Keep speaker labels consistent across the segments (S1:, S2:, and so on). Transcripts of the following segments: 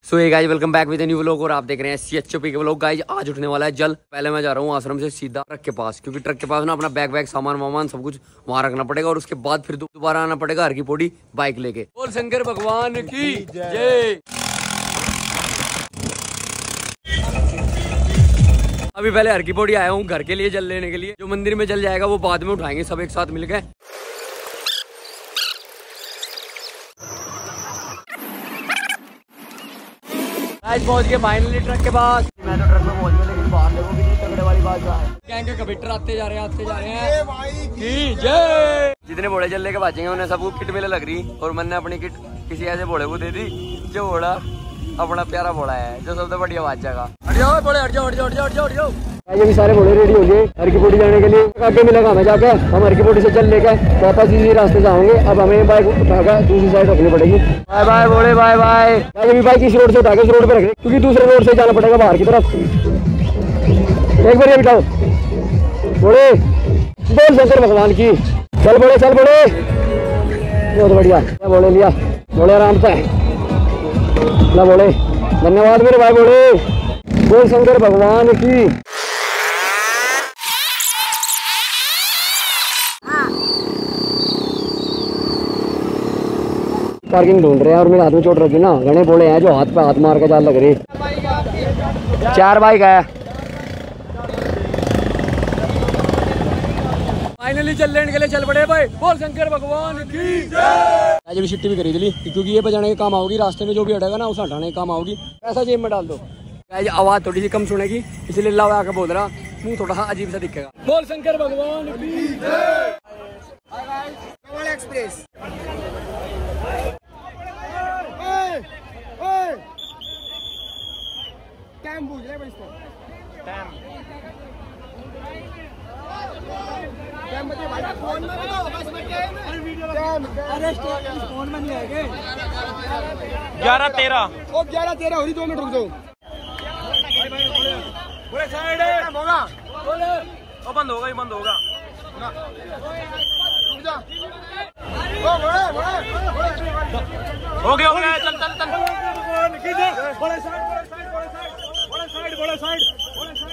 S1: सो ये guys welcome back with new vlog और आप देख रहे हैं CHOP के व्लॉग। गाइस आज उठने वाला है जल। पहले मैं जा रहा हूँ आश्रम से सीधा ट्रक के पास, क्योंकि ट्रक के पास ना अपना बैग सामान वामान सब कुछ वहाँ रखना पड़ेगा और उसके बाद फिर दोबारा आना पड़ेगा हर की पौड़ी बाइक लेके। बोल शंकर भगवान की जय। अभी पहले हर की पौड़ी आया हूँ घर के लिए जल लेने के लिए। जो मंदिर में जल जाएगा वो बाद में उठाएंगे सब एक साथ मिलकर। आज पहुंच गए फाइनली ट्रक के पास। मैं तो ट्रक में पहुंच गया, लेकिन बाहर देखो भी नहीं, तगड़े वाली बात है। गैंग के कबीटर आते जा रहे हैं की जय। जितने बोड़े जल्ले के बाजेंगे उन्हें सबको किट मिले लग रही, और मैंने अपनी किट किसी ऐसे बोड़े को दे दी जो बोड़ा अपना प्यारा बोड़ा है, जो सबसे बढ़िया बात जगह। हट जाओ बोले, हट जाओ हट जाओ हट जाओ हट जाओ। ये भी सारे बोले रेडी हो गए हर की पौड़ी जाने के लिए। आगे मिलेगा हमें जाके, हम हर की पौड़ी से जल लेकर वापस इसी रास्ते जाओगे। अब हमें बाइक उठाकर दूसरी साइड रखनी पड़ेगी। बाय बाय बोले, बाय बाय। ये भी बाइक इस रोड से उठाकर इस रोड पे रख, क्योंकि दूसरे रोड से जाना पड़ेगा बाहर की तरफ। एक बार ये बिठाओ बोले, बोल शंकर भगवान की। चल बोले, चल बोले, बहुत बढ़िया बोले लिया। बोले आराम से ना बोले, धन्यवाद मेरे भाई। बोले बोल शंकर भगवान की। पार्किंग ढूंढ रहे हैं और मेरे हाथ में चोट रखी ना, घने बोले हैं जो हाथ पे हाथ मार के जाल लग रही। 4 बाइक है। फाइनली जल लेने के लिए चल पड़े भाई। बोल शंकर भगवान की जय। आज भी छुट्टी भी करी दिली, क्योंकि ये बजाने के काम आओगी, रास्ते में जो भी हटेगा ना उसे हटाने के काम आओगी। ऐसा जेब में डाल दो। आज आवाज थोड़ी सी कम सुनेगी, इसलिए लाव आके बोल रहा, मुंह थोड़ा सा अजीब सा दिखेगा। बोल शंकर भगवान की जय। एक्सप्रेस टाइम पूछ रहे इसको, टाइम बता भाई। फोन में बताओ बस में टाइम। अरे फोन में नहीं आएगा।
S2: 11:13
S1: ओ 11:13 हो रही, 2 मिनट रुक जाओ।
S2: बोले साइड है होगा,
S1: बोले
S2: ओ बंद होगा, ये बंद होगा।
S1: रुक जा। ओ
S2: हो गया चल चल चल। बोले साइड, बोले साइड, बोले साइड, बोले साइड, बोले साइड, बोले साइड।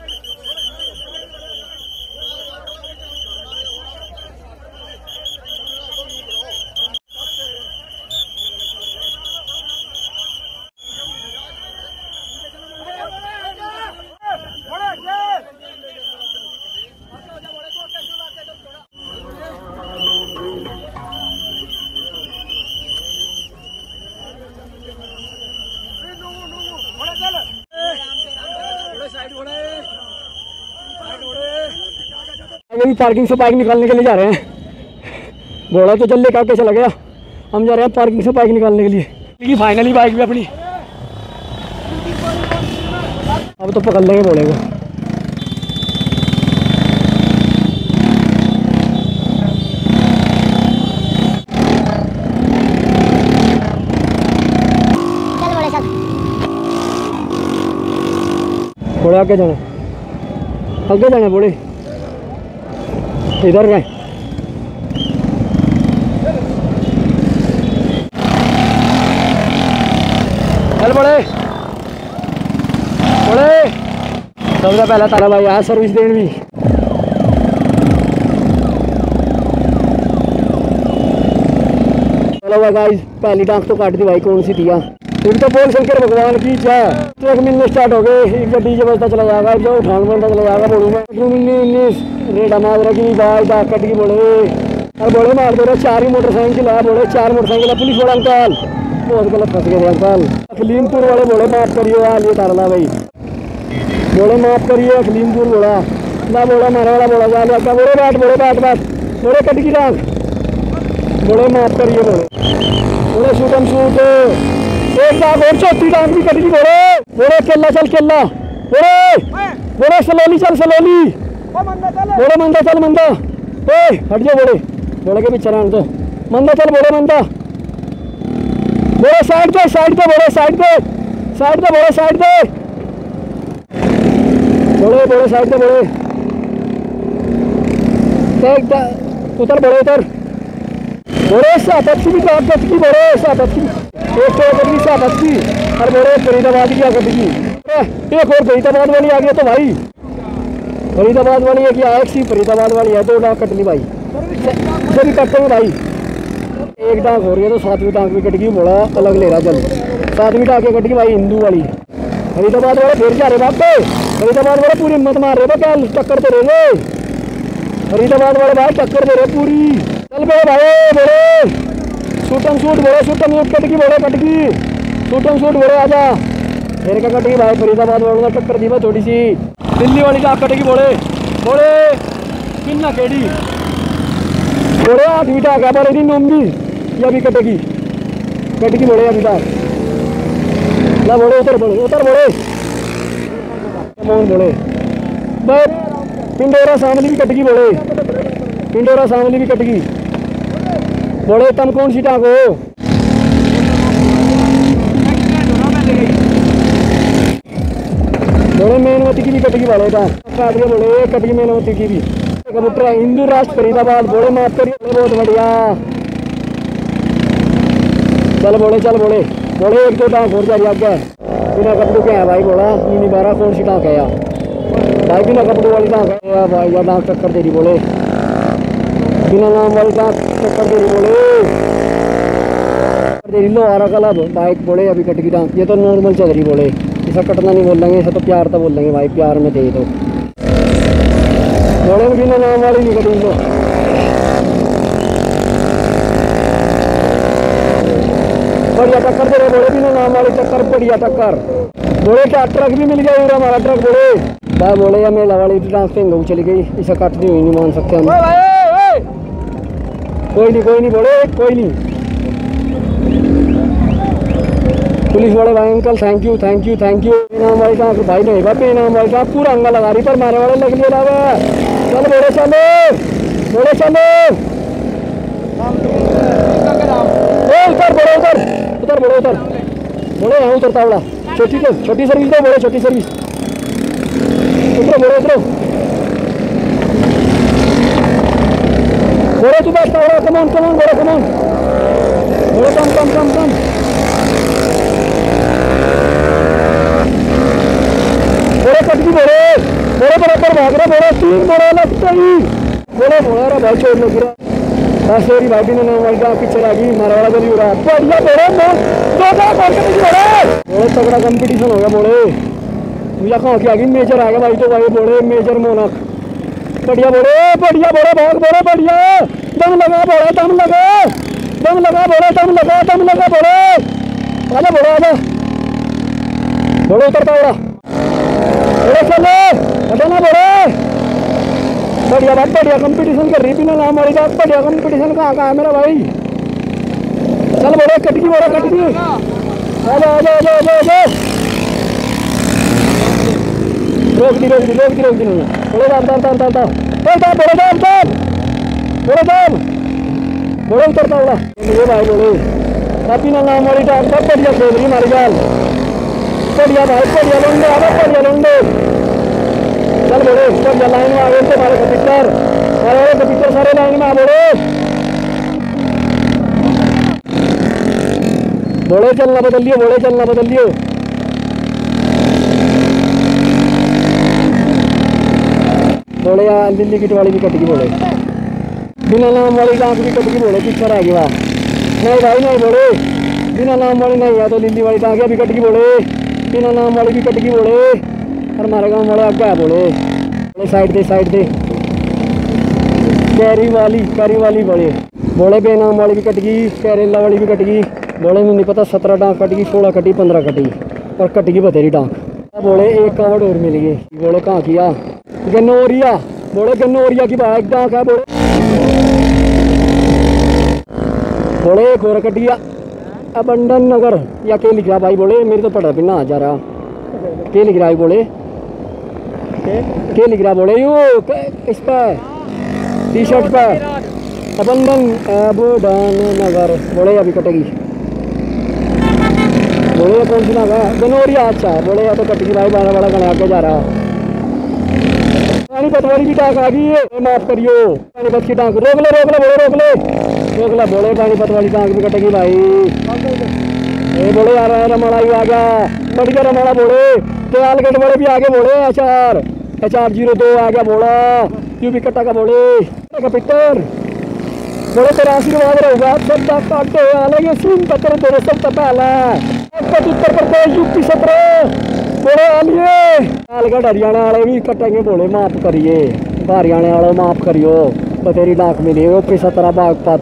S1: पार्किंग से बाइक निकालने के लिए जा रहे हैं। घोड़ा तो जल्दी काट के चला गया, हम जा रहे हैं पार्किंग से बाइक निकालने के लिए। क्योंकि फाइनली बाइक भी अपनी अब तो पकड़ लेंगे घोड़े को। घोड़े आगे जाना, आगे जाना घोड़े, इधर गए। चल बड़े बड़े, सबसे पहला तारा भाई आया सर्विस देने भी। चलो गाइस, पहली टांग तो काट दी भाई, कौन सी दिया। फिर तो बोल शंकर भगवान की जय। ट्रक मिलने स्टार्ट हो गए, एक जो डीजे बजता चला जाएगा, जो उठान बनता चला जाएगा। बोलूँ मैं 19 रेड हमारे रखी बाई कट की बोले, और बोले मार दे रहे। 4 ही मोटरसाइकिल है बोले, 4 मोटरसाइकिल है। पुलिस वाला अंकल बहुत गलत फंस गए अंकल। अखलीमपुर वाले बोले माफ करिए, यार ये तारला भाई बोले माफ करिए। अखलीमपुर बोला ना, बोला मारा वाला बोला जा लिया। बोले बैठ, बोले बैठ बैठ, बोले कट की टांग, बोले माफ करिए। बोले शूटम शूट, एक टांग और चौथी टांग भी कट की। बोले केला चल केला, बोले सलोली चल सलोली, बोले मंदा चल मंदा। ए हट जाओ बोले, बोले के पीछे रहने दो। मंदा चल बोले मंदा, बोले साइड पे साइड पे, बोले साइड पे साइड पे, बोले साइड पे, बोले बोले साइड पे, बोले उतर बोले उतर। बोले सापत की भी बात की, बोले सापत की एक तो सापत की और बोले फरीदाबाद की आकर दिखी एक और फरीदाबाद वाली आ गया तो भाई फरीदाबाद वाली है क्या एक सी फरीदाबाद वाली है 2 डाक कट ली भाई इसे भी कटते हैं भाई। एक डाक हो रही है तो 7वीं डाक भी कट गई बोला अलग ले रहा चल 7वीं डाक कट गई भाई हिंदू वाली। फरीदाबाद वाले फिर जा रहे बाप पे फरीदाबाद वाले पूरी हिम्मत मार रहे थे क्या टक्कर दे रहे फरीदाबाद वाले भाई टक्कर दे रहे पूरी चल पे भाई बोले शूटम शूट कट गई बोले कट गई शूटम शूट बोले आजा फिर क्या कट गई भाई फरीदाबाद वालों ने टक्कर दी भाई थोड़ी सी। दिल्ली वाली डाक कट गई बोले बोले किन्ना केड़ी बोले 8वीं डाक है पर 9वीं ये अभी कटेगी बोले अभी डाक ला बोले उतर बोले कमोन बोले बस पिंडोरा सामने भी कटगी बोले पिंडोरा सामने भी कटगी बोले तुम कौन सी डाक हो बोले मेनवती की भी कटगी वाले था बोले कटगी मेनवती की भी कबूतर हिंदू राष्ट्र फरीदाबाद बोले माफ करिए बहुत बढ़िया चल बोले बोले 1-2 डाक और जा रही आगे बिना कपड़ों के है भाई बोला नीनी 12 कौन सी डाक है यार भाई बिना कपड़ों वाली डाक है भाई या डाक टक्कर दे रही बोले बिना नाम वाली डाक टक्कर दे रही बोले दे रही लो आरा कलब बाइक बोले अभी कट की डाक ये तो नॉर्मल चल रही बोले ऐसा कटना नहीं बोल लेंगे ऐसा तो प्यार तो बोल लेंगे भाई प्यार में दे तो बोले बिना नाम वाली नहीं कटी लो बढ़िया टक्कर दे रहे बोले बिना नाम वाली टक्कर बढ़िया टक्कर बोले क्या ट्रक भी मिल गया हमारा ट्रक बोले भाई बोले या मेला वाली डांस पे गऊ चली गई इसे काटती हुई नहीं मान सकते हम कोई नहीं बोले कोई नहीं पुलिस वाले भाई अंकल थैंक यू नाम वाली डांस भाई नहीं भाई नाम वाली डांस पूरा अंगा लगा रही पर मारे वाले लग लिया लावा चल बोले चलो बोले यहाँ उतरता बड़ा छोटी सर्विस दो बोले छोटी सर्विस उतरो बोले तू बैठता बड़ा कमान बोले कम बोले कटकी बोले बराबर भाग रहा बोले 3 बोले लगता ही बोले रहा भाई छोड़ लो गिरा बस मेरी भाभी ने नाम वाली पीछे आ गई मारा वाला जल्दी हो रहा बोले तगड़ा कंपटीशन हो गया बोले मुझे कहाँ की आ गई मेजर आ गया भाई तो भाई बोले मेजर मोनक बढ़िया बोले भाग बोले बढ़िया दम लगा बोले आजा बोले उतरता हो रहा बोले चलो हटाना बोले बढ़िया बात बढ़िया कंपटीशन कर रही बिना नाम वाली बात बढ़िया कंपटीशन कहाँ है मेरा भाई चल बोले कटकी आजा रोक दी नहीं बोले बोले उतरता होगा ये भाई बोले काफी ना नाम वाली डाक सब बढ़िया खेल रही हमारी जाल बढ़िया भाई बढ़िया लोंडे चल बोले बढ़िया लाइन में आ गए थे हमारे कपिटर सारे लाइन में आ बोले चलना बदल लियो बोले यार दिल्ली किट वाली भी कट गई बोले बिना नाम वाली डाक भी कट गई बोले पीछे रह गया नहीं भाई नहीं बोले बिना नाम वाली नहीं है तो दिल्ली वाली डाक भी कट गई बोले बिना नाम वाली भी कट गई बोले और हमारे गाँव वाले आगे बोले साइड दे कैरी वाली बोले बेनाम वाली भी कट गई कैरेला वाली भी कट गई बोले में नहीं पता 17 डांक कट गई 16 कटी 15 कटी और कट गई बतेरी डांक बोले एक कवड़ और मिल गई बोले कहाँ किया गन्नौरिया बोले गन्नौरिया की बाइक डांक है बोले एक और कटिया अबंडन नगर या क्या लिख रहा भाई बोले मेरे तो पढ़ा पिना आ जा रहा क्या लिख रहा है बोले क्या लिख रहा बोले यू इस पर टी शर्ट पर अबंडन नगर बोले अभी कटेगी बोले कौन सी नाम है गन्नौरिया अच्छा बोले या तो कटेगी भाई बारह वाला गणा के जा रहा पानीपत वाली की डाक आ गई है माफ करियो पानीपत की डाक रोक ले बोले पानीपत वाली डाक भी कटेगी भाई ये बोले यार रमाड़ा ही आ गया, बढ़ गया रमाड़ा बोले, दयालगढ़ वाले भी आगे बोले, HR02 आ गया बोला, यूपी कट्टा का बोले, पिटर बोले तेरा आशीर्वाद रहेगा, सब तक काटते आलेंगे सिंह पत्र तेरे सब तक पहला उत्तर प्रदेश यूपी 17 बोले आलिए, दयालगढ़ हरियाणा वाले भी कटेंगे बोले, माफ करिए हरियाणा वालों माफ करियो, बतेरी डाक मिली ऊपरी 17 बागपत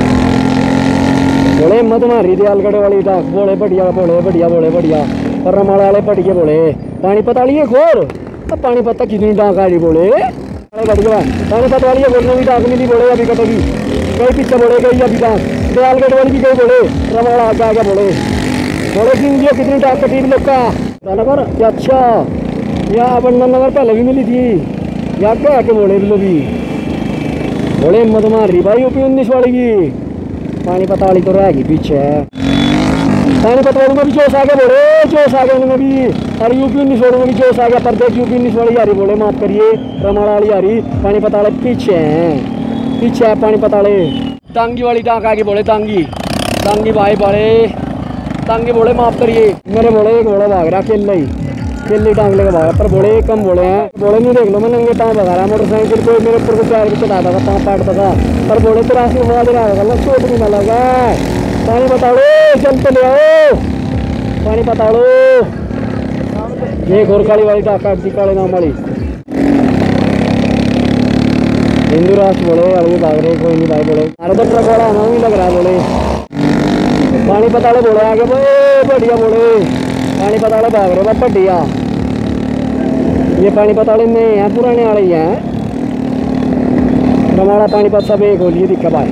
S1: बोले मत मारी दयालगढ़ वाली डाक बोले बढ़िया बोले बढ़िया बोले बढ़िया, और रमाड़ा वाले बढ़िया बोले पानीपत वाली खोर, अब पानीपत तक कितनी डाक आ रही बोले, पानीपत वाली बोलने भी डाक मिली बोले अभी कटेगी, कई पीछे बोले गई अभी डाक, दयालगढ़ वाली भी गई बोले, रमाड़ा आगे आ गया बोले सिंह जी कितनी डाक कटी लोग का नगर, अच्छा या बंधन नगर पहले भी मिली थी या क्या के बोले लोग भी बोले मत मार रही भाई यूपी 19 वाली की, पानीपत वाली तो रहेगी पीछे, पानीपत वाली में भी जोश आ गया बोले, जोश आ गया उनमें भी, और यूपी 19 वाली में भी जोश आ गया, प्रदेश यूपी 19 वाली आ रही बोले माफ करिए, रमाड़ा वाली आ रही, पानीपत वाले पीछे हैं, पीछे है पानीपत वाले, टांगी वाली डाक आ गई बोले, टांगी भाई बड़े टांगे बोले माफ करिए, मेरे बोले एक बोले भाग रहा केले टांग लेके भागा, पर बोले कम बोले हैं, बोले नहीं देख लो मैं नंगे टांग भगा रहा मोटरसाइकिल को, मेरे ऊपर को टायर भी चढ़ा था पाँव पाटता था, पर बोले तेरा आशीर्वाद रहा चोट भी ना लगा, पानी बता लो चलते ले आओ, पानी बता लो, ये घोरकाली वाली डाक काट दी काले नाम वाली, हिंदू राष्ट्र बोले अभी भाग रहे कोई नहीं भाई बोले, अरे तो ट्रक वाला हमें नहीं लग रहा बोले, पानीपत वाले बोले आगे बढ़िया बोले, पानीपत वाले भाग रहे हैं बढ़िया, ये पानीपत वाले में हैं पुराने वाले ही हैं, रमाड़ा पानीपत सब एक होलिए दिखा भाई,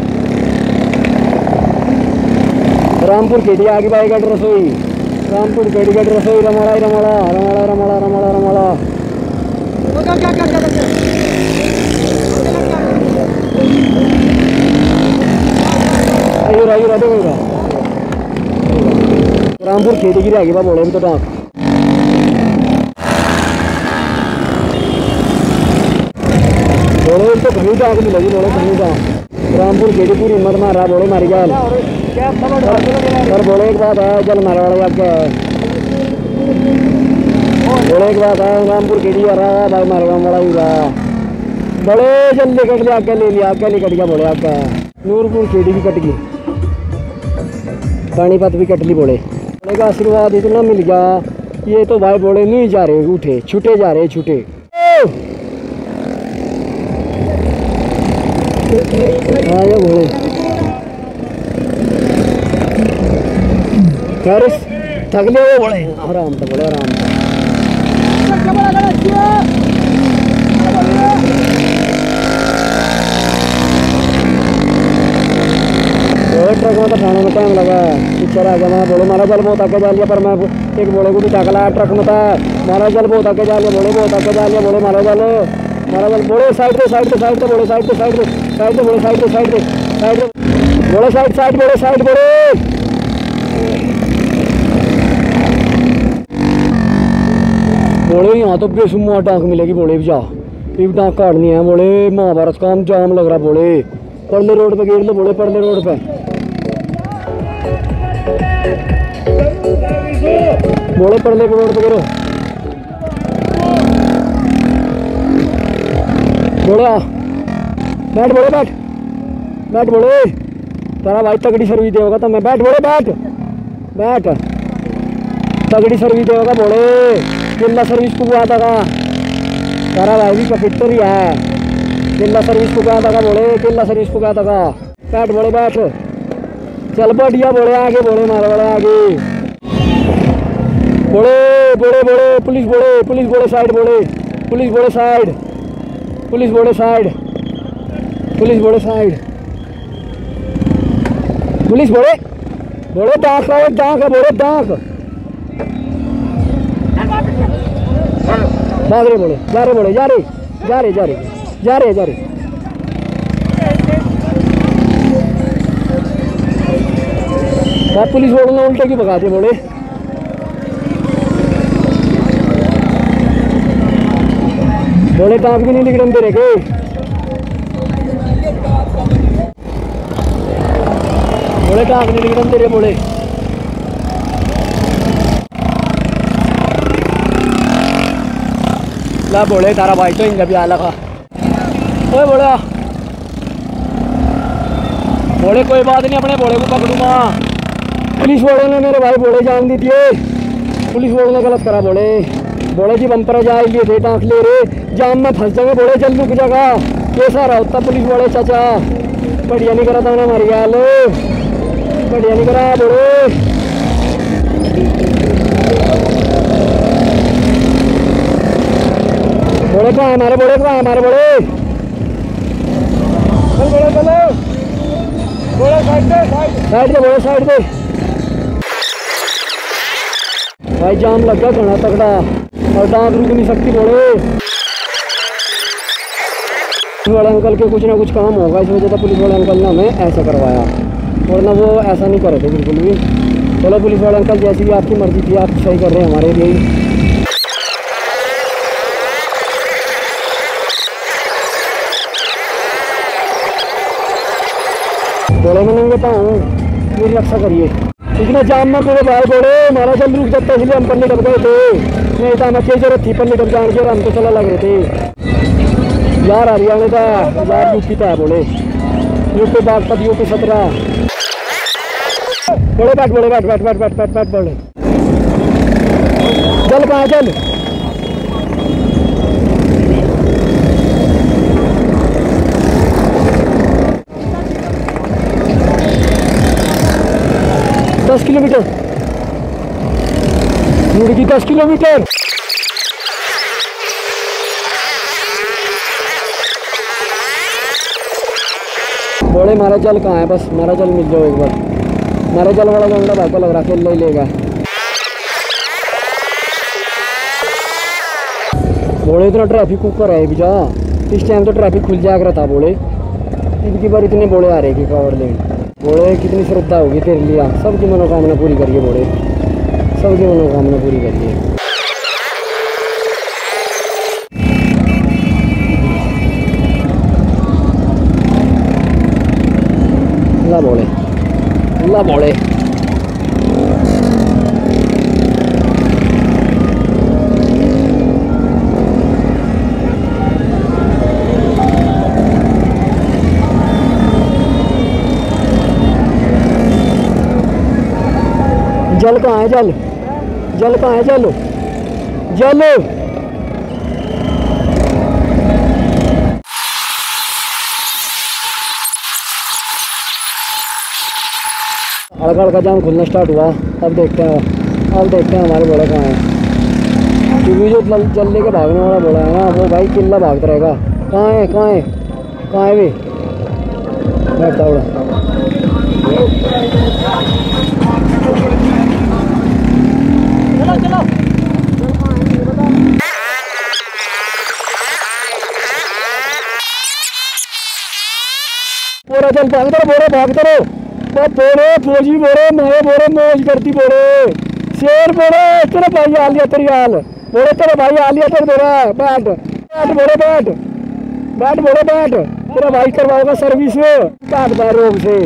S1: रामपुर केडी आगे भाई गढ़ रसोई, रामपुर केडी गढ़ रसोई, रमाड़ा रमाड़ा रमाड़ा रमाड़ा रमाड़ा रमाड़ा रामपुर खेती की रहेगी बोले तो डाक, बोले तो कहीं डाक नहीं लगी बोले कहीं डाक, रामपुर खेती पूरी हिम्मत मार रहा बोले मारी जाए, पर बोले एक बात है जल मारे वाले आपके, बोले एक बात है रामपुर खेती आ रहा है भाई मारे वाला ही रहा, बोले जल्दी कट लिया आगे ले लिया आगे नहीं कट गया बोले आपका, नूरपुर खेती भी कट गई, पानीपत भी कट ली बोले का आशीर्वाद इतना मिल गया, ये तो भाई बोले नहीं जा रहे उठे छूटे जा रहे छूटे, हाँ ये बोले थक लिया बोले आराम था बोले आराम था, ट्रक में तो खाने में टाइम लगा, पिक्चर आ गया मैं बोले मारा जल बहुत आगे जा लिया, पर मैं एक बोले को उठा लाया ट्रक में था, मारा जल बहुत आगे जा लिया बोले बहुत आगे जा लिया बोले मारा जल बोले साइड पे बोले साइड पे बोले साइड बोले साइड बोले यहाँ तो बेसुमार डाक मिलेगी बोले भी जा डाक काटनी है बोले, महाभारत का जाम लग रहा बोले, परले रोड पे गिर लो बोले, परले रोड पे बोले परले रोड पे गिरो बोले बैठ बोले बैठ बोले, तेरा भाई तगड़ी सर्विस देगा तो मैं बैठ बोले बैठ तगड़ी सर्विस देगा बोले, जिला सर्विस पुगवा था तेरा भाई भी कपिटर ही है, जिला सर्विस पुगवा था बोले, जिला सर्विस पुगवा था बैठ बोले बैठ, चल बढ़िया बोले आगे बोले मारे वाले आगे बोले बोले बोले पुलिस बोले साइड बोले, पुलिस बोले साइड, पुलिस बोले साइड, पुलिस बोले साइड, पुलिस बोले बोले डाक है बोले डाक भाग रहे बोले जा रहे पुलिस बोलना उल्टे की भगाते बोले, बोले टाँग भी नहीं निकलने दे रहे, बोले टाँग नहीं निकलने दे रहे बोले, ला बोले तारा भाई तो इनका भी आला का ओए बोला बोले कोई बात नहीं अपने बोले को पकड़ूंगा। पुलिस वालों ने मेरे भाई बोले जान दी दिए। पुलिस वालों ने गलत करा बोले बोले जी बम्पर जा लिए थे टाँक ले रहे जाम में फंस जाएंगे बोले जल्द रुक जाएगा कैसा रहा होता पुलिस वाले चाचा बढ़िया नहीं करा था उन्हें हमारी गाल बढ़िया नहीं करा बोले बोले कहाँ हमारे बोले कहाँ हमारे बोले चल बोले चलो बोले साइड दे बोले साइड दे भाई जाम लग गया घना तगड़ा और टाँग रुक नहीं सकती बोले पुलिस वाले अंकल के कुछ ना कुछ काम होगा इस वजह से पुलिस वाले अंकल ने हमें ऐसा करवाया वरना वो ऐसा नहीं कर रहे थे बिल्कुल भी। चलो पुलिस वाले अंकल जैसी भी आपकी मर्जी थी आप सही कर रहे हैं हमारे लिए। बोले मैं नंगे पाऊँ मेरी रक्षा करिए इतना जाम में मेरे भाई बोले हमारा जल्द रुक जाता है इसलिए हम पन्नी डब गए थे नहीं तो हमें क्या जरूरत थी पन्नी डब जाने की और हम तो चला लग रहे थे यार हरियाणा था यार यूपी था बोले यूपी बागपत यूपी 17 बोले बैठ बोले बैठ बैठ बैठ बैठ बैठ बैठ बोले चल कहाँ चल दस किलोमीटर मुर्गी 10 किलोमीटर बोले मारा जल कहाँ है बस मारा जल मिल जाओ एक बार मारा जल वाला डंडा भाई को लग रहा खेल नहीं लेगा बोले इतना ट्रैफिक कुकर है भैया इस टाइम तो ट्रैफिक खुल जाया करा था बोले इनकी बार इतने बोले आ रहे कि कवर लेन बोले कितनी श्रद्धा होगी तेरे लिए सबकी मनोकामना पूरी करिए बोले सबकी मनोकामना पूरी करिए। ला बोले जल कहाँ है जल जल कहाँ है जल जल अड़गड़ का जाम खुलना स्टार्ट हुआ अब देखते हैं हमारे बोला कहाँ है क्योंकि जो जल लेके भागने वाला बोला है ना वो भाई किल्ला भागता रहेगा कहाँ है वे बैठता उड़ा चलो पूरा चल भागते रहो बोरे फौजी बोरे मैं बोरे मौज करती बोरे शेर बोरे तेरे भाई आ लिया तेरी हाल बोरे तेरे भाई आ लिया तेरे बोरा बैठ बोरे बैठ बोरे बैठ तेरा भाई करवाएगा सर्विस काट दे रोग से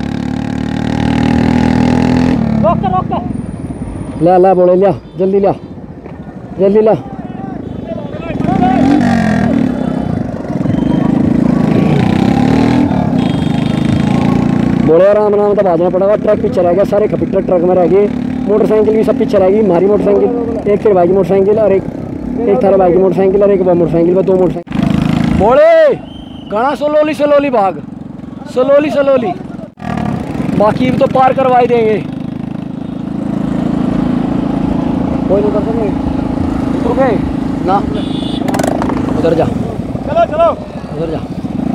S1: रोक ला बोले लिया जल्दी ला बोले आराम तो भाजना पड़ेगा ट्रक पीछे रह गया सारे कंप्यूटर ट्रक में रह गए मोटरसाइकिल भी सब पीछे रहेगी हमारी मोटरसाइकिल एक तेरे भाई की मोटरसाइकिल और एक थारे भाई की मोटरसाइकिल और एक मोटरसाइकिल में 2 मोटरसाइकिल बोले घना सलोली भाग सलोली बाकी तो पार करवाई देंगे कोई नहीं कर सकते रुके ना उधर जा चलो उधर जा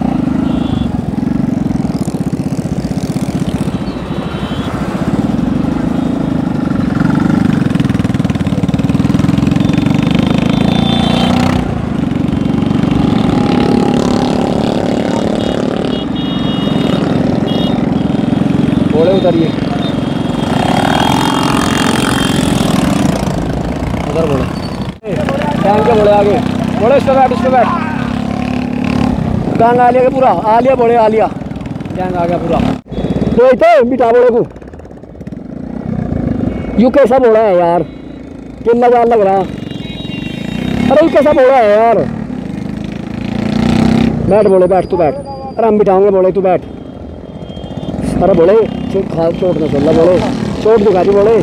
S1: बोले उतरिए उधर बोले टैंक के बोले आगे बोले इस पे बैठ गैंग आ लिया पूरा आ लिया बोले आ लिया गैंग आ गया पूरा तो बिठा बोले को यू कैसा बोला है यार कितना जान लग रहा अरे ये कैसा बोला है यार। बैठ बोले, बैठ तू बैठ। अरे हम बिठाओगे बोले, तू बैठ। अरे बोले चोट ना चल बोले, चोट दिखा दी बोले।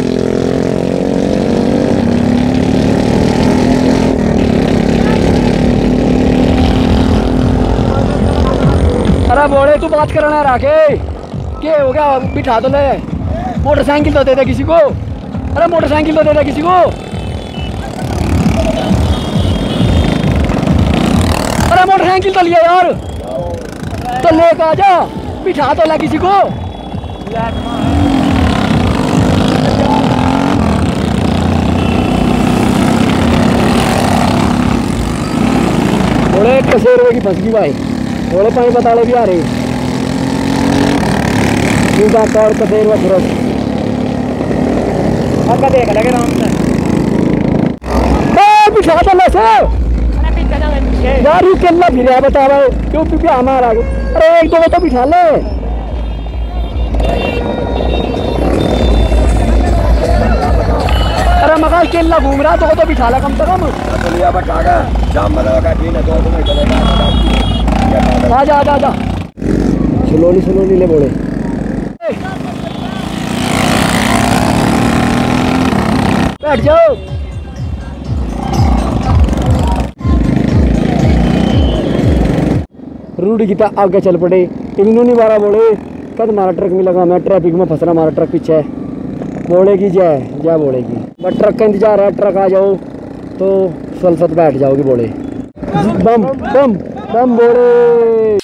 S1: अरे बोले तू बात करना राके, क्या हो गया? बिठा तो ले, मोटरसाइकिल तो दे दे किसी को। अरे मोटरसाइकिल तो दे दे किसी को। अरे मोटरसाइकिल तो लिया यार, तो लेकर आ जा, बिठा तो ला किसी को। बोले 1 रुपये की फंस गई भाई। बोले 5 बताले भी आ रहे और कसेर व फुरस आपका देख लगे राम से बिठा तो ले से यार। ये केला फिर बता रहा है क्यों? क्योंकि हमारा अरे 1-2 तो बिठा ले। अरे मगर केला घूम रहा तो बिठा ला कम से कम। आजा आजा आजा, स्लोली स्लोली ले बोले। बैठ जाओ। रूढ़ी की आगे चल पड़े, इन्होंने नहीं मारा बोले। कद मारा ट्रक में लगा, मैं ट्रैफिक में फंस रहा, हमारा ट्रक पीछे है। बोलेगी जय जय बोलेगी, बट ट्रक का इंतजार है। ट्रक आ जाओ तो सलसत बैठ जाओगी बोले। बम बम बम बोले।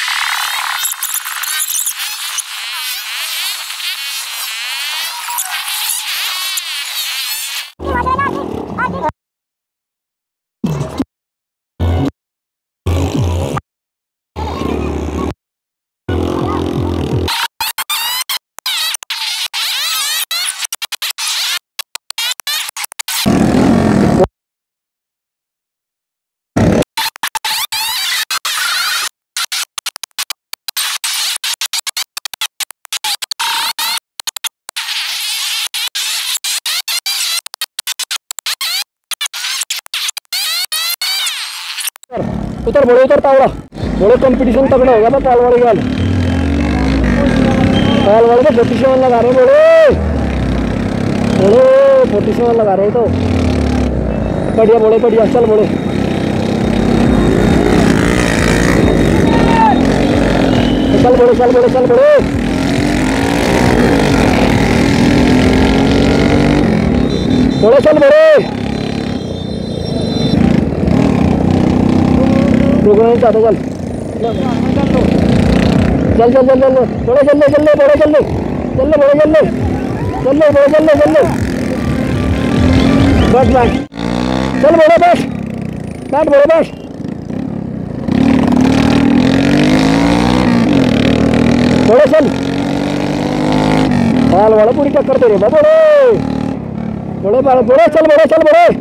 S1: उतर बोले, उतर तावड़ा बोले। कंपटीशन तगड़ा हो गया था पाल वाली गाल। पाल वाले तो 47 लगा रहे बोले, बोले 47 लगा रहे तो बढ़िया बोले, बढ़िया। चल बोले, चल बोले, चल बोले, चल बोले। बोले चल बोले, रुकना नहीं चाहता। चल चल चल चल चल बोले, चल ले, चल ले बोले, चल ले, चल ले बोले, चल ले, चल ले बोले, चल ले, चल ले। बैठ बैठ, चल बोले, बैठ बैठ बोले, बैठ। बोले चल, हाल वाला पूरी टक्कर दे रहे बोले, बोले बोले, चल बोले, चल बोले।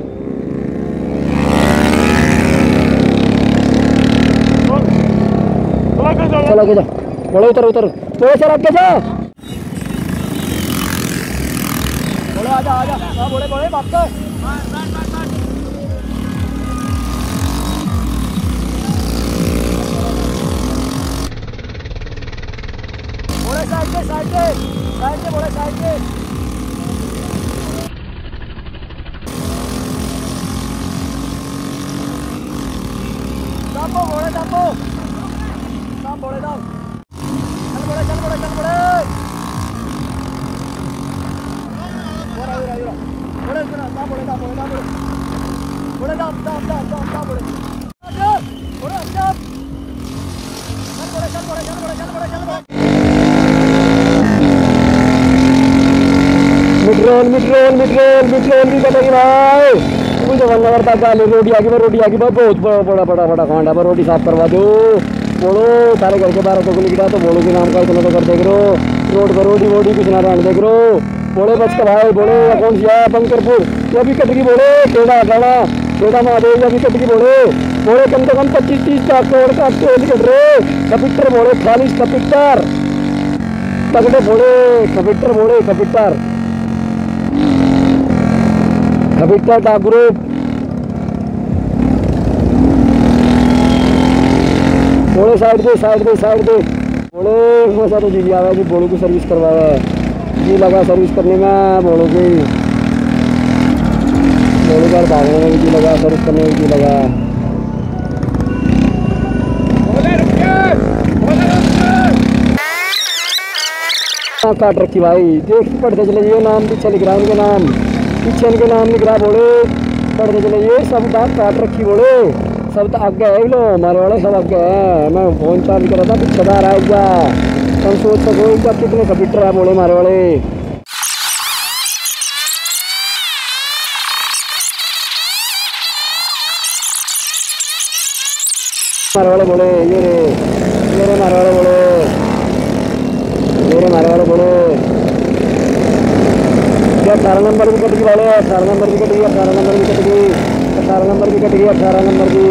S1: चल आगे जा बोले, उतर उतर बोले, चल आगे जा बोले, आजा आजा। हाँ बोले, बोले बात कर। बोले साइड से, साइड से, साइड से बोले, साइड से। दाबो बोले, दाबो बोले, दाब। चल बोले, चल बोले, चल बोले। बोले सुना, दाब बोले, दाब बोले, दाब बोले, बोले दाब दाब दाब दाब दाब बोले, बोले दाब। चल बोले, चल बोले, चल बोले, चल बोले, चल बोले। मिट्रोल मिट्रोल मिट्रोल मिट्रोल भी बनेगी भाई। मुझे वनगर तक गाली रोटी आगी, रोटी आगी भाई। बहुत बड़ा बड़ा बड़ा बड़ा कांड है, रोटी साफ करवा दो। बोलो सारे घर के बाहर तो गोली गिरा, तो बोलो के नाम का इतना तो कर देख रो। रोड पर रोडी वोडी कुछ ना रहने देख रो। बोले बच के भाई, बोले कौन सी है? बंकरपुर ये भी कटगी बोले, केड़ा गाना केड़ा महादेव ये भी कटगी बोले। बोले कम से कम 25-30 करोड़ का कट रहे। कपिटर बोले, 40 कपिटर तगड़े बोले, कपिटर बोले, कपिटर कपिटर का ग्रुप बोले साइड दे साइड दे साइड दे। बोले मजा तो जी आया जी, बोलो की सर्विस करवाया है जी, लगा सर्विस करने में बोलो की, बोलो घर भागने में भी लगा, सर्विस करने में भी लगा। काट रखी भाई, देख पढ़ते चले ये नाम पीछे लिख रहा है, इनके नाम पीछे इनके नाम लिख रहा। बोले पढ़ते चले ये सब दांत काट रखी। बोले सब तो आगे है लो, हमारे वाले सब आगे है। मैं फोन चार्ज कर रहा था, पीछेदार आएगा, तुम सोच सको इनका कितने कंप्यूटर है। बोले हमारे वाले बोले ये रे मारे वाले बोले, मेरे मारे वाले बोले 18 नंबर भी कट गई। वाले 18 नंबर भी कट गई, 18 नंबर भी कट गई, 18 नंबर भी कट गई, 18 नंबर की।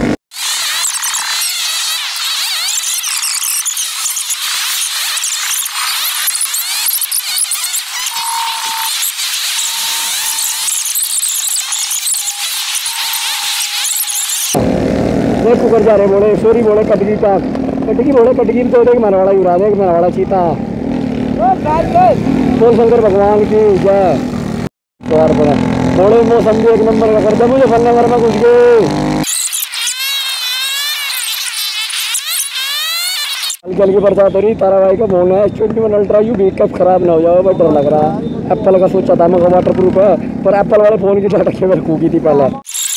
S1: कुकर जा रहे बोले, सॉरी बोले कटगी का, कटगी बोले कटगी तो देख मारे वाला उड़ा दे, मारे वाला चीता। बोल शंकर भगवान की जय। बोले मौसम भी एक नंबर का कर दे, मुझे फल नंबर में घुस गए। हल्की हल्की बरसात हो रही, तारा भाई का फोन है S21 अल्ट्रा यू भी कब खराब ना हो जाओ, बट डर लग रहा। एप्पल का सोचा था मैं वाटर प्रूफ है, पर एप्पल वाले फोन की झटके में कूकी थी पहले।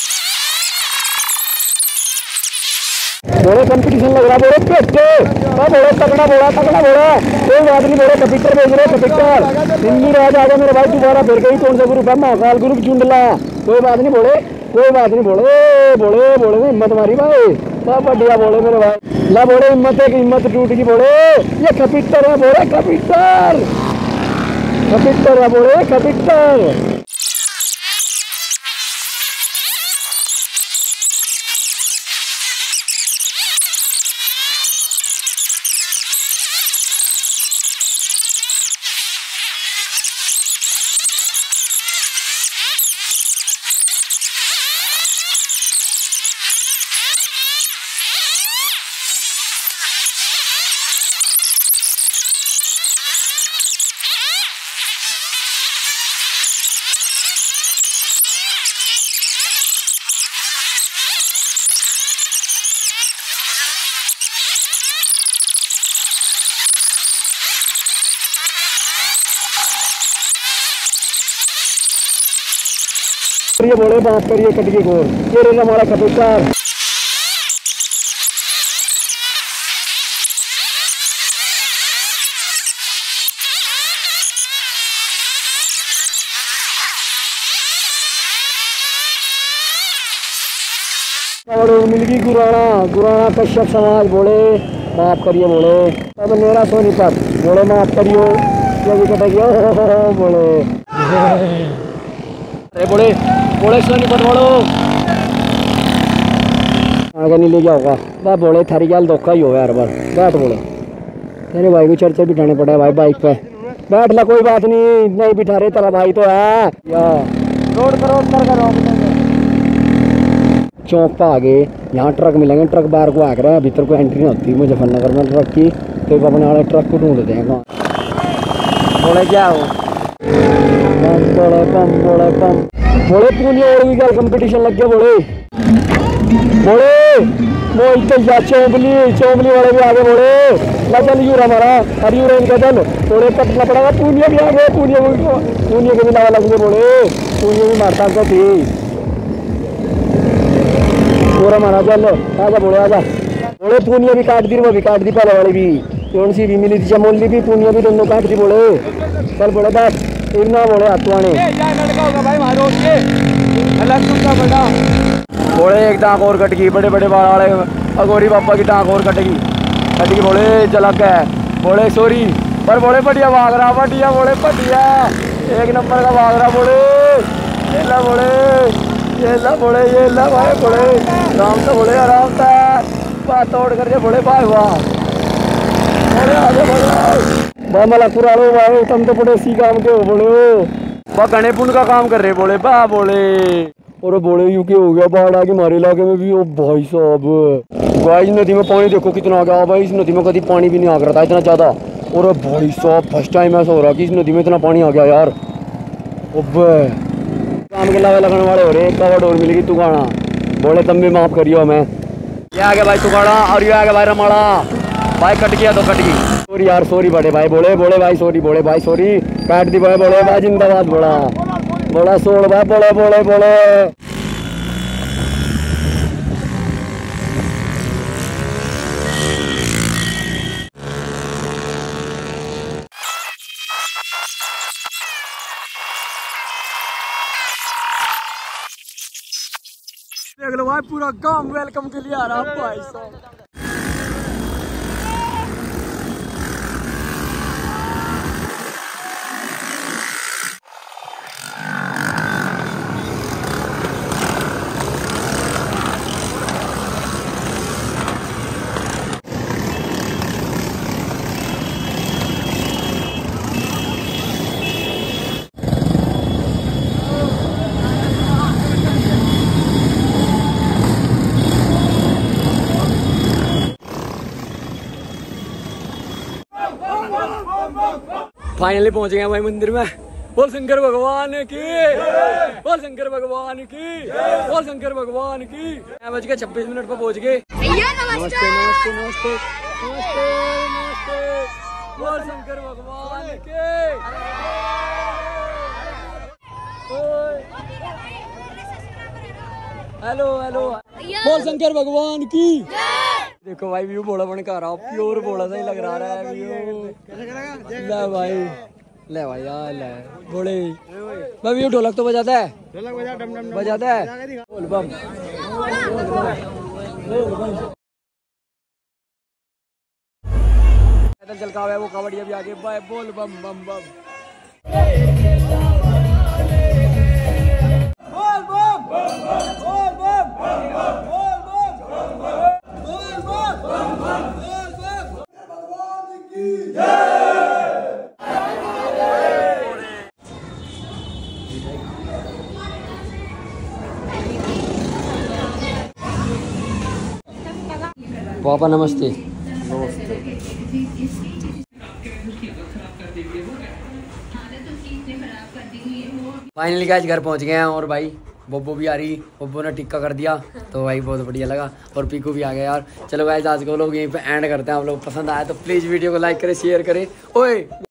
S1: बोले कंपटीशन लग रहा, बोले पेटे बोले तगड़ा बोला, तगड़ा बोला। कोई बात नहीं बोले, कंप्यूटर भेज रहे कंप्यूटर हिंदी राज आ गया मेरे भाई, दोबारा फिर गई कौन सा ग्रुप है, महाकाल ग्रुप चुंडला। कोई बात नहीं बोले, कोई बात नहीं बोले, बोले बोले हिम्मत मारी भाई, सब बढ़िया बोले मेरे भाई। ला बोले हिम्मत है कि हिम्मत टूट गई। बोले ये कंप्यूटर है, बोले कंप्यूटर, कंप्यूटर है, बोले कंप्यूटर। ये बोले बात करिए कटिए गोर, ये रे हमारा कंप्यूटर। मिलगी गुराना कश्यप समाज। बोले माफ करिए, बोले अब मेरा सोनीपत। बोले माफ करियो, ये भी कट गया। बोले बोले बोले सोनीपत बोलो आगे नहीं ले गया होगा। वह बोले थारी गल धोखा ही होगा हर बार। बैठ बोले तेरे भाई को चर्चे बिठाने पड़े भाई, बाइक पे बैठ ला, कोई बात नहीं, नहीं बिठा रहे तेरा भाई तो है या रोड कर चौक पर आगे यहाँ ट्रक मिलेंगे, ट्रक बाहर को आकर है, भीतर को एंट्री नहीं होती मुजफ्फरनगर में ट्रक की, तो अपने वाले ट्रक को ढूंढते हैं। बोले क्या हो बम बोले पूरी और भी गल कंपटीशन लग गया। बोले वो इतने चौंबली वाले भी आगे। बोले ला चल यूरा हमारा हर यूरा इनका चल। बोले कटना पड़ेगा, पूनिया भी आ गए, पूनिया के भी लगा लग गए। बोले पूनिया भी मारता तो थी पूरा मारा चल आजा। बोले आजा, बोले पूनिया भी काट दी, वो भी काट दी, पहले वाली भी कौन सी भी मिली थी, चमोली भी पूनिया भी दोनों काट दी। बोले चल बोले बात इतना बोले हाथवाने बोले एक टाँग और कट गई, बड़े बड़े बाल वाले अगोरी पापा की टाँग और कटेगी। बोले चला क्या बोले सॉरी, पर बोले बढ़िया भाग रहा, बढ़िया बोले बढ़िया एक नंबर का भाग रहा। बोले ये ला, बोले ये ला, बोले ये ला भाई, बोले आराम से, बोले आराम से बात तोड़ करके। बोले भाई वाह, बोले आगे बोले मला पुरानो भाई, तुम तो बड़े सी काम के हो। बोले वो गणे पुण्य का काम कर रहे। बोले बा, बोले और बोले यूके हो गया बाढ़ आ गई हमारे इलाके में भी। ओ भाई साहब गाइस नदी में पानी देखो कितना आ गया भाई। इस नदी में कभी पानी भी नहीं आ रहा था इतना ज़्यादा। और भाई साहब फर्स्ट टाइम ऐसा हो रहा कि इस नदी में इतना पानी आ गया यार। काम के लावे लगने वाले हो रहे। एक कवर डोर मिलेगी तुगाना बोले तब भी माफ़ करियो हमें। ये आ गया भाई तुगाना और ये आ गया भाई रमाड़ा। भाई कट गया तो कट गई। सॉरी यार सॉरी बड़े भाई बोले भाई सॉरी बोले भाई सॉरी काट दी भाई बोले भाई जिंदाबाद बोला सोल भाई बोले। देख लो भाई पूरा गांव वेलकम के लिए आ रहा भाई साहब। फाइनली पहुंच गए भाई मंदिर में। बोल शंकर भगवान की बोल शंकर भगवान की बोल शंकर भगवान की। 9:26 पर पहुंच गए। नमस्ते नमस्ते नमस्ते नमस्ते नमस्ते बोल शंकर भगवान की। हेलो हेलो बोल शंकर भगवान की। देखो भाई व्यू बोला बन कर रहा प्योर बोला सा ही लग रहा है व्यू। ले भाई यार ले बोले भाई व्यू ढोलक तो बजाता है बजाता है। बोल बम पैदल चल का है वो कबड्डी भी आगे भाई बोल बम बम बम। पापा नमस्ते। फाइनली गाइस घर पहुंच गए हैं और भाई बब्बू भी आ रही। बब्बू ने टिक्का कर दिया तो भाई बहुत बढ़िया लगा और पीकू भी आ गया यार। चलो गाइस आज को लोग यहीं पे एंड करते हैं। आप लोग पसंद आया तो प्लीज़ वीडियो को लाइक करें शेयर करें। ओए